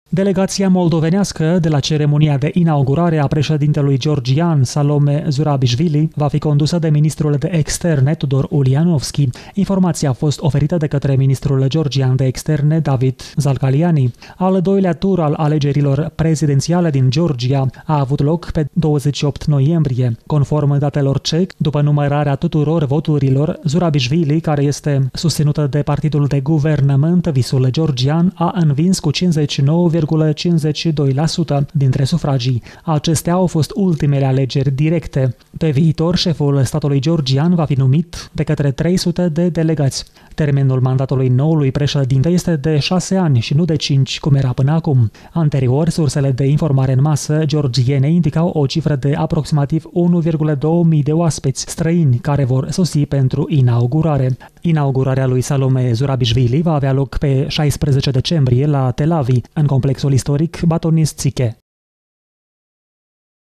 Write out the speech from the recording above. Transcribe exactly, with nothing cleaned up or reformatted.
Delegația moldovenească de la ceremonia de inaugurare a președintelui georgian Salome Zurabișvili va fi condusă de ministrul de externe Tudor Ulianovski. Informația a fost oferită de către ministrul georgian de externe David Zalcaliani. Al doilea tur al alegerilor prezidențiale din Georgia a avut loc pe douăzeci și opt noiembrie. Conform datelor C E C, după numărarea tuturor voturilor, Zurabișvili, care este susținută de partidul de guvernământ Visul Georgian, a învins cu cincizeci și nouă virgulă cincizeci și doi la sută dintre sufragii. Acestea au fost ultimele alegeri directe. Pe viitor, șeful statului georgian va fi numit de către trei sute de delegați. Termenul mandatului noului președinte este de șase ani și nu de cinci, cum era până acum. Anterior, sursele de informare în masă georgiene indicau o cifră de aproximativ unu virgulă doi mii de oaspeți străini care vor sosi pentru inaugurare. Inaugurarea lui Salome Zurabișvili va avea loc pe șaisprezece decembrie la Tel Aviv, în complexul istoric Batonis Tsiche.